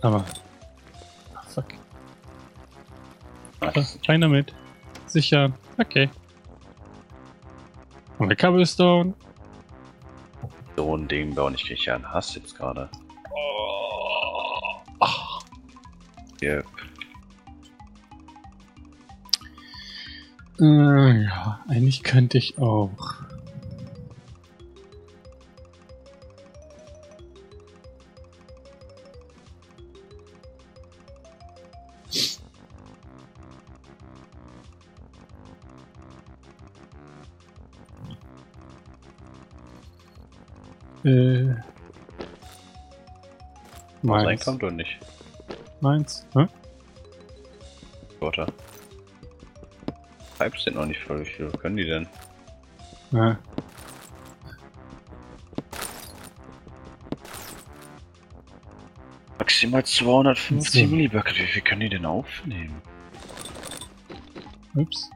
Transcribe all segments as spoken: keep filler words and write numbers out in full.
Aber. Ach, fuck. Rein damit. Sicher. Okay. Und der Cobblestone. So ein Ding bauen, ich krieg ja einen Hass jetzt gerade. Oh. Ach. Yep. Äh, ja, eigentlich könnte ich auch. Äh. Was Meins. reinkommt oder nicht? Meins. Hä? Warte. Pipes sind noch nicht voll. Wie viel können die denn? Ja. Maximal zweihundertfünfzig So. Millibucket. Wie viel können die denn aufnehmen? Ups.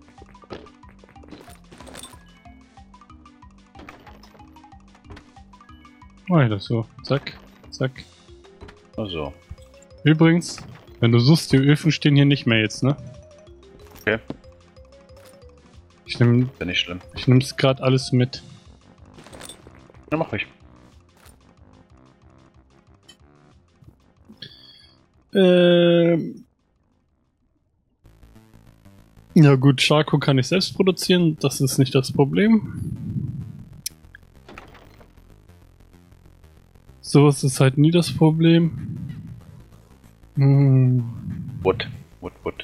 Oh, das so. Zack, zack. Also. Übrigens, wenn du suchst, die Öfen stehen hier nicht mehr jetzt, ne? Okay. Ich nehme Ist ja nicht schlimm. ich nehm's gerade alles mit. Ja, mach ich. Ähm. Ja gut, Charco kann ich selbst produzieren, das ist nicht das Problem. Sowas ist halt nie das Problem. Hm. Wood. Wood, Wood.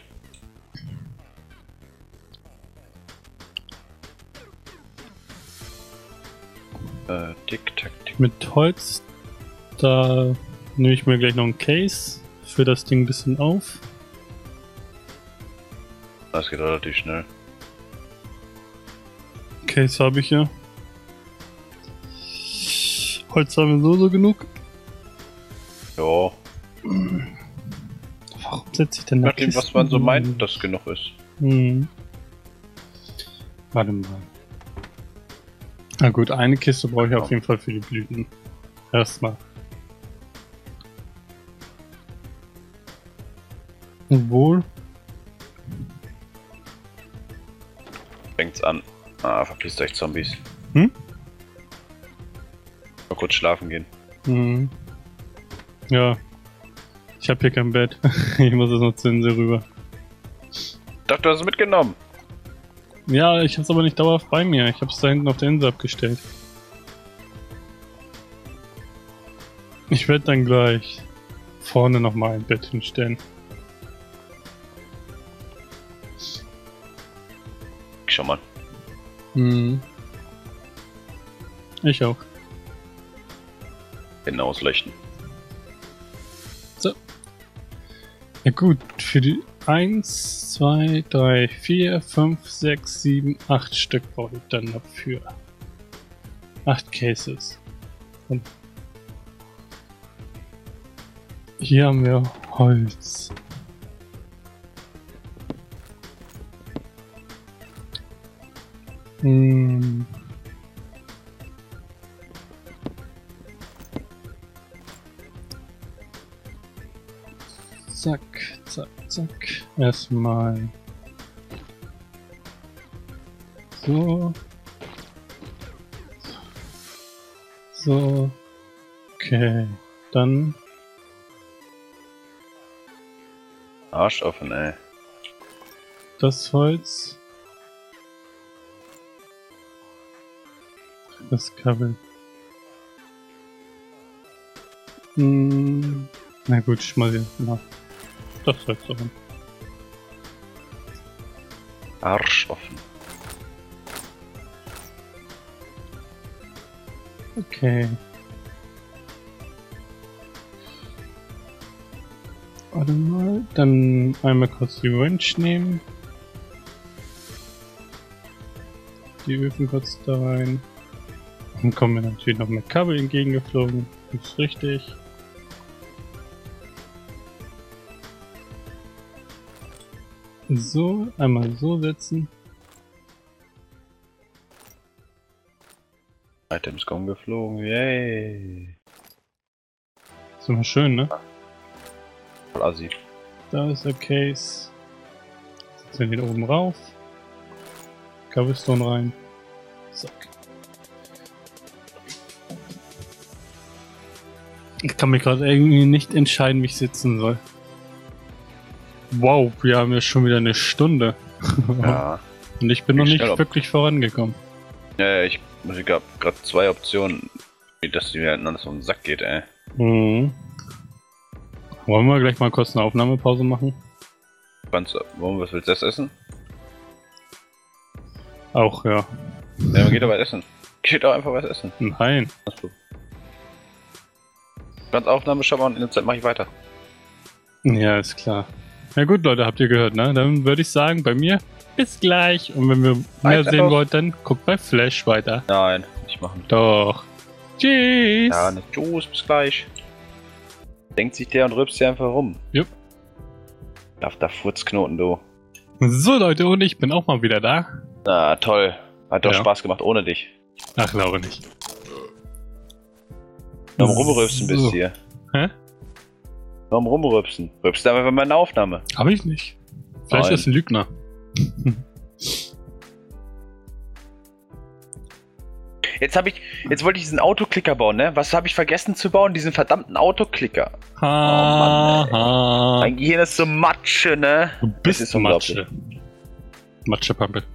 Äh, tick, tack, tick. Mit Holz, da nehme ich mir gleich noch ein Case, für das Ding ein bisschen auf. Das geht relativ schnell. Case habe ich ja. Holz haben wir so, so genug. Ja. Warum setze ich denn da Nachdem, was Kisten man so hin? meint, dass genug ist. Hm. Warte mal. Na gut, eine Kiste brauche ich auf jeden Fall für die Blüten. Erstmal. Obwohl. Fängt's an. Ah, verpisst euch Zombies. Hm? Mal kurz schlafen gehen. Hm. Ja. Ich habe hier kein Bett. Ich muss jetzt noch zur Insel rüber. Ich dachte, du hast es mitgenommen. Ja, ich hab's aber nicht dauerhaft bei mir. Ich hab's da hinten auf der Insel abgestellt. Ich werde dann gleich vorne nochmal ein Bett hinstellen. Schau mal. Hm. Ich auch. Hinten ausleuchten. So. Ja gut, für die eins, zwei, drei, vier, fünf, sechs, sieben, acht Stück brauche ich dann dafür. acht Cases. Und hier haben wir Holz. Hm. Zack, zack, zack. Erstmal so. So. Okay. Dann Arsch offen, ey. das Holz. Das Kabel. Hm. Na gut, ich mal hier nach. Das Holz offen. Arsch offen. Okay. Warte mal, dann einmal kurz die Wrench nehmen. Die Öfen kurz da rein. Dann kommen wir natürlich noch mit Kabel entgegengeflogen. Das ist richtig. So, einmal so setzen. Items kommen geflogen, yay. Ist immer schön, ne? Voll assi. Da ist der Case. Jetzt sind wir oben rauf. Cobblestone rein. Zack. Ich kann mich gerade irgendwie nicht entscheiden, wie ich sitzen soll. Wow, wir haben ja schon wieder eine Stunde. Ja. Und ich bin noch nicht Schnell wirklich vorangekommen. Ja, ich, ich gab gerade zwei Optionen, dass die mir anders um den Sack geht, ey. Mhm. Wollen wir gleich mal kurz eine Aufnahmepause machen? Kannst du, warum, was willst du das essen? Auch, ja. Ja, man geht doch was essen. Geht doch einfach was essen. Nein. Achso. Ganz Aufnahme schon mal und in der Zeit mache ich weiter. Ja, ist klar. Na gut, Leute, habt ihr gehört, ne? Dann würde ich sagen, bei mir bis gleich. Und wenn wir mehr Weiter sehen noch. wollt, dann guckt bei Flash weiter. Nein, nicht machen. Doch. Tschüss. Ja, ne, tschüss, bis gleich. Denkt sich der und rülpst hier einfach rum. Jupp. Darf da Furzknoten, du. So, Leute, und ich bin auch mal wieder da. Na, toll. Hat doch Ja. Spaß gemacht ohne dich. Ach, glaube nicht. Warum rumrülpsen So. bist du hier? Hä? Warum rumrülpsen? Rülpst einfach in meine Aufnahme. Hab ich nicht. Vielleicht Nein. ist ein Lügner. Jetzt habe ich, jetzt wollte ich diesen Autoklicker bauen, ne? Was habe ich vergessen zu bauen? Diesen verdammten Autoklicker. Ha, Mann, ey. ha. Mein Gehirn ist so Matsche, ne? Du Das bist ist unglaublich. Matsche. Matschepampe.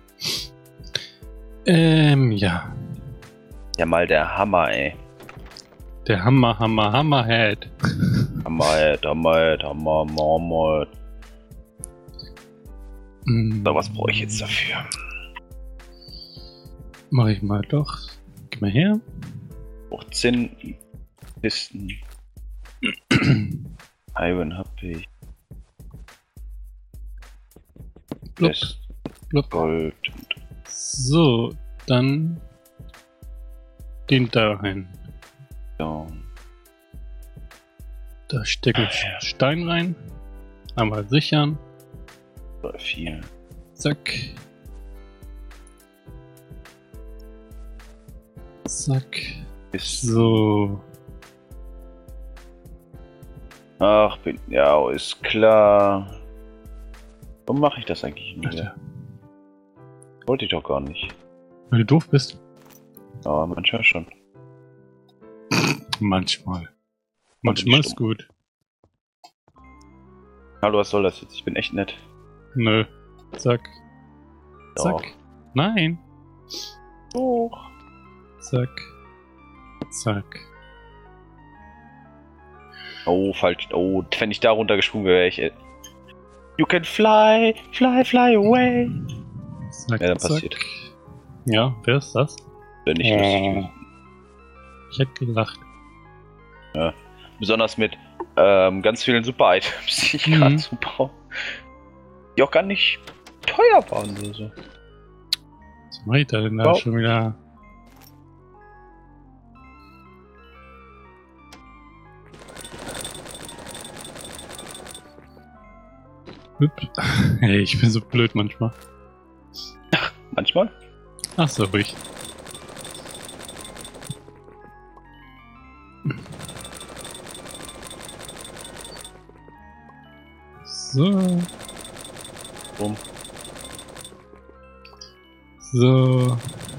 Ähm, ja. Ja, mal der Hammer, ey. Der Hammer, Hammer, Hammerhead. Hammer, Hammer, Hammer, Hammer. Mm, So, was brauche ich jetzt dafür? Mach ich mal doch. Gib mal her. Auch zehn Pisten. Iron hab ich. Blub, Das blub. Gold. So, dann den da rein. Ja. Da stecke ich Stein rein. Einmal sichern. Oder vier. Zack. Zack. Pisten. So. Ach, bin, ja, ist klar. Warum mache ich das eigentlich nie? Alter, Wollte ich doch gar nicht. weil du doof bist. Aber manchmal schon. Manchmal. Manchmal nicht ist gut. Hallo, was soll das jetzt? Ich bin echt nett. Nö. Zack. Zack. Doch. Nein. Doch. Zack. Zack. Oh, falsch. Oh, wenn ich da runtergesprungen wäre, wäre ich. You can fly, fly, fly away. Zack. Ja, dann zack. passiert. Ja, wer ist das? Wenn nicht Oh. lustig. Ich hätte gelacht. Besonders mit ähm, ganz vielen Super-Items, die ich Mhm. gerade so baue. Die auch gar nicht teuer waren oder so. Was macht er denn da Wow. schon wieder? Hüpp. Hey, ich bin so blöd manchmal. Manchmal. Ach so, ruhig. So. Rum. So.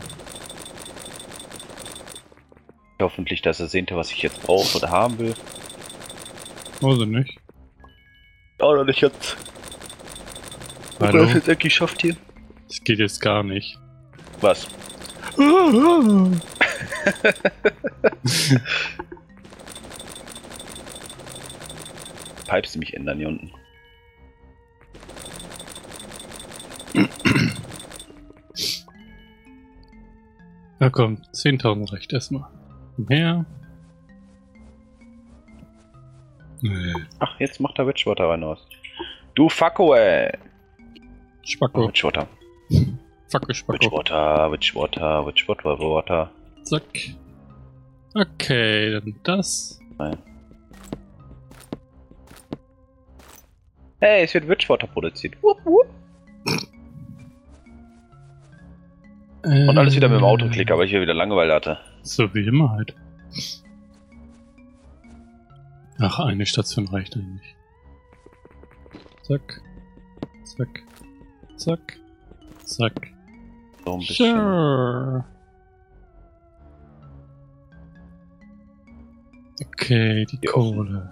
Hoffentlich, dass er seht, was ich jetzt brauche oder haben will. Also nicht. Oder nicht jetzt. Hallo? Was jetzt irgendwie schafft hier? Das geht jetzt gar nicht. Was? Pipes, die mich ändern hier unten. Na komm, zehntausend reicht erstmal. Komm her. Nee. Ach, jetzt macht er Witchwater rein aus. Du Facko, ey! Spacko. Witchwater. Facko, Spacko. Witchwater, Witchwater, Witchwater, Water. Zack. Okay, dann das. Hey, es wird Witchwater produziert. Wupp, wupp. Und alles wieder mit dem Autoklicker, weil ich hier wieder Langeweile hatte. So wie immer halt. Ach, eine Station reicht eigentlich. Zack. Zack. Zack. Zack. So ein bisschen. Sure. Okay, die Hier Kohle.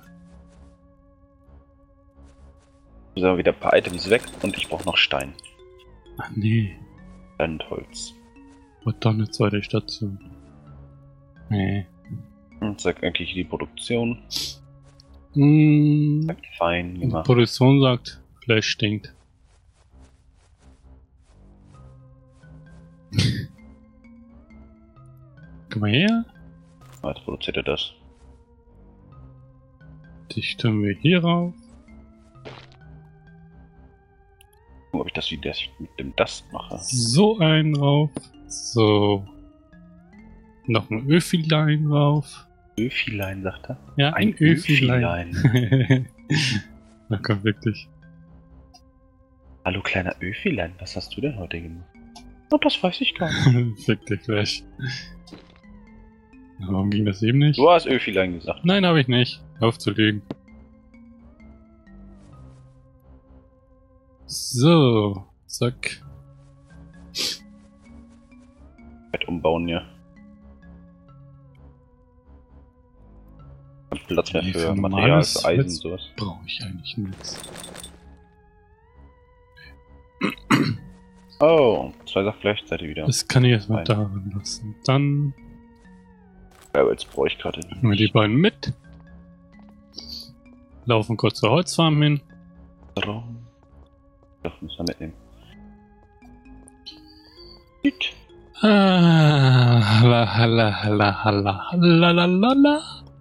So, haben wieder ein paar Items weg und ich brauche noch Stein. Ach nee. Und Holz. Und dann eine zweite Station. Nee. Und zack, eigentlich die Produktion. Hm, Fein die gemacht. Produktion sagt, Fleisch stinkt. Komm mal her. Jetzt produziert er das. Die stellen wir hier rauf. Gucken, ob ich das wie das mit dem Dust mache. So einen rauf. So. Noch ein Öfilein rauf. Öfilein, sagt er. Ja, ein, Ein Öfilein. Öfilein. Na komm, wirklich. Hallo kleiner Öfilein, was hast du denn heute gemacht? Oh, das weiß ich gar nicht. Fick dich gleich. Warum ging das eben nicht? Du hast Öfilein gesagt. Nein, habe ich nicht. Hör auf zu lügen. So. Zack. Bett umbauen, ja. Und Platz mehr Nee, für für Material, normales für Eisen, Holz sowas. Brauche ich eigentlich nichts. Oh, zwei Sachen gleichzeitig wieder. Das kann ich erstmal Nein. daran lassen. Dann Ja, jetzt brauche ich gerade nehmen wir die beiden mit. Laufen kurz zur Holzfarm hin. Doch, müssen wir mitnehmen. Gut. Ah, la, la, la, la, la, la, la, la, la.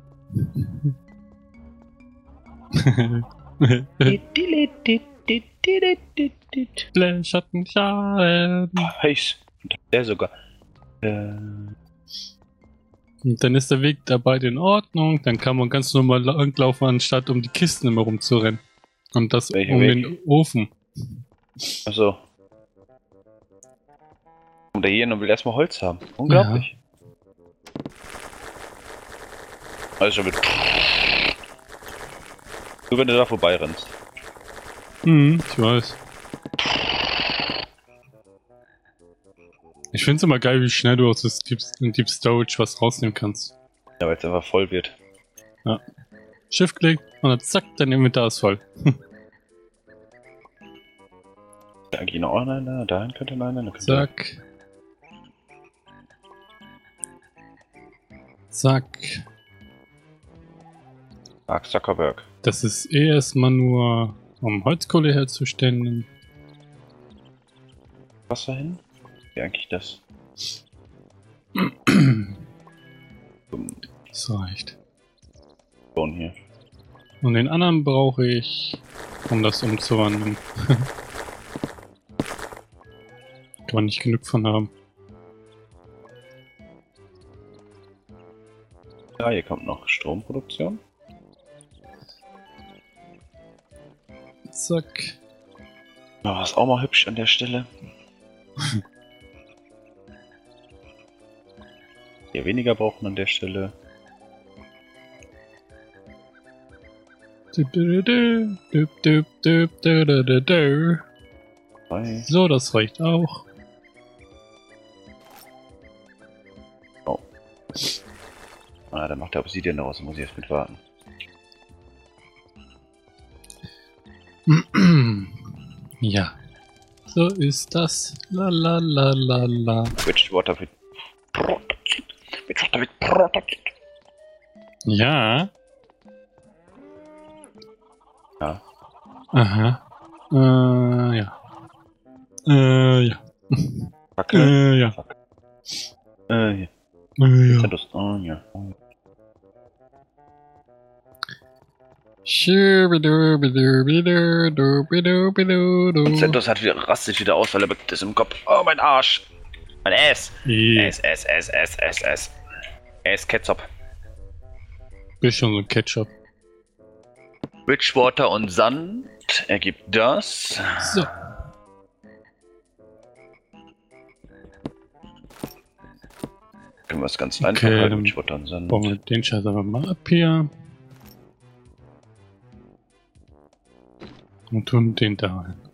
Schattenschalen. Heiß. Der sogar. Äh, Und dann ist der Weg dabei in Ordnung. Dann kann man ganz normal langlaufen, anstatt um die Kisten immer rumzurennen. Und das Welcher um Weg? den Ofen. achso. Und der hier und will erstmal Holz haben. Unglaublich. Also mit. Nur wenn du da vorbei rennst. Hm, ich weiß. Ich finde es immer geil, wie schnell du aus dem Deep, Deep Storage was rausnehmen kannst. Ja, weil es einfach voll wird. Shift-Klick und dann zack, dein Inventar ist voll. Da geht noch einer, dahin könnte noch einer. da könnte- Zack. Zack. Mark Zuckerberg. Das ist eh erstmal nur, um Holzkohle herzustellen. Was dahin? Wie eigentlich das? Das reicht. Bauen hier. Und den anderen brauche ich, um das umzuwandeln. Kann man nicht genug von haben. Ja, hier kommt noch Stromproduktion. Zack. Ja, ist auch mal hübsch an der Stelle. Hier weniger brauchen an der Stelle. Düp, düp, düp, düp, düp, düp, düp, düp, düp, düp. Zwei. So, das reicht auch. Ah, dann macht der Obsidian daraus, muss ich erst mit warten. Ja. So ist das. La la la la la. Witchwater wird produziert. Witchwater wird produziert. Ja. Ja. Aha. Äh, ja. Äh, ja. Kacke. Äh, ja. Äh, hier. Äh, ja. Das, oh, ja. Schubidubidubidubidubidu. Zentos hat wieder, rastet wieder aus, weil er bekippt ist im Kopf. Oh, mein Arsch. Mein Ass. Eh, Ass, Ass, Ass, Ass, Ass, Ass. Ass, Ketchup. bist schon so ein Ketchup. Witchwater und Sand ergibt das. So. Können wir es ganz einfach Okay, halten. dann Witchwater und Sand. bauen wir den Scheiß aber mal ab hier. Und tun den da rein.